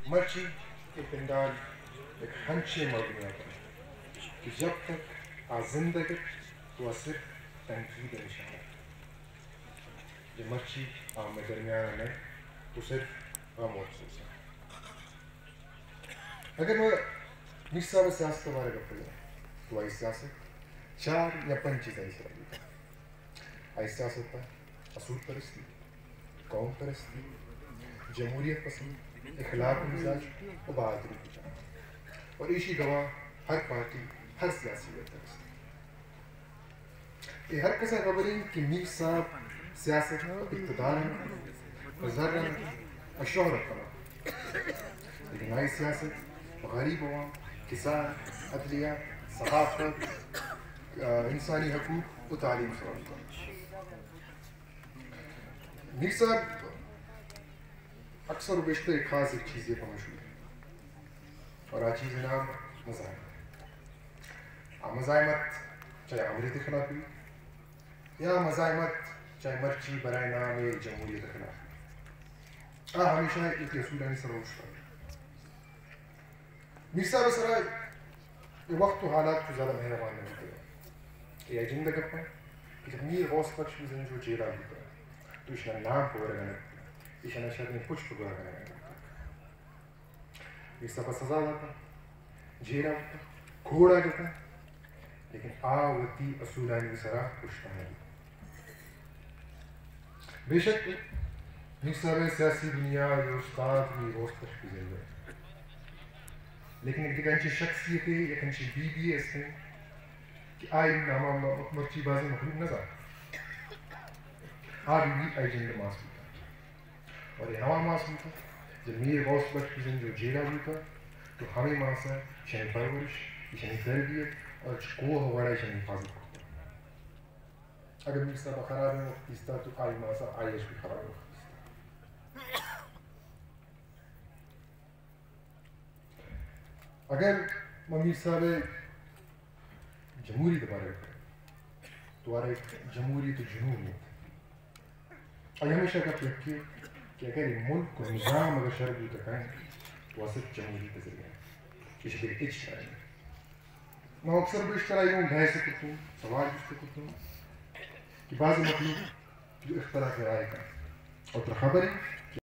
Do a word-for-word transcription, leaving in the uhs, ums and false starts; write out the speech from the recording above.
مرچی کے پندال ایک ہنچے مبنی پر کہ جب تک آ زندگی تو صرف تنقید نشانہ یہ مرچی آم میں درمیان میں تو صرف غم افسوس ہے. اگر میں مش صاحب سیاست کے بارے میں کریں تو آئی سیاست چار یا پانچ چیزیں ایسے رہی آئی سیاست پر اصول پرستی, قوم پرستی, جمہوریت پسند, اخلاق مزاج و بہادری کی جان, اور اسی گواہ ہر پارٹی ہر سیاسی پرستی. یہ ہر کسا خبریں کہ میر صاحب سیاست اقتدار ذرا شہرت کنا لیکن آئی سیاست غریب عوام, کسان, عدلیہ, ثقافت, انسانی حقوق و تعلیم فراہم کرنا. میر صاحب اکثر و بیشتر ایک خاص ایک چیز یہ پر مشہور ہے اور آ چیز نام مزاحمت. مزاحمت چاہے عمریت کے خلاف ہوئی یا مزاحمت چاہے مرچی برائے نام جمہوریت کے خلاف ہوئی, آ ہمیشہ ایک اصولانی سروش پر. میر صاحب سرائے یہ وقت و حالات کو زیادہ مہربان نہیں ہوتے یہ ایجنڈا کرتا ہے کہ میر غوث بخش بھی زن جو جیلا ہوتا ہے تو اس نے نام کو رہنا اس نے شاید میں کچھ کو رہنا ہے. میر صاحب سزا ہوتا جیلا ہوتا کھوڑا جاتا لیکن آوتی اصولانی سرا کچھ نہیں. بے شک میر صاحب سیاسی دنیا یہ استاد میر غوث بخش بھی زن ہے لیکن ایک دیکھانچی شخصیت ہے ایک انچی بی بی ہے اس میں کہ آئی نامہ مرچی بازی مخلوق نظر آبی بھی آئی جنگ ماس ہوتا اور یہ نوہ ماس ہوتا جب میر غوث بخش کی زن جو جیلہ ہوتا تو ہمیں ماسا شنی پرورش شنی تربیت اور کوہ ہوڑا شنی حفاظت ہوتا. اگر میر صاحب خراب ہے وقت استا تو آئی ماسا آئیش بھی خراب ہے وقت استا. اگر میر صاحب جمہوری دوبارہ کریں تو آرہ جمہوریت جنوب میں اور ہمیشہ کا پرکھے کہ اگر یہ ملک کو نظام اگر شرط بھی تکائیں تو وہ صرف جمہوری کے ذریعہ ہے اس پر اچ کرائیں. میں اکثر بیشتر آئی ہوں بحث کرتا ہوں سوال جس کو کرتا ہوں کہ بعض مطلوب جو اختلاف رائے کا اور خبر ہے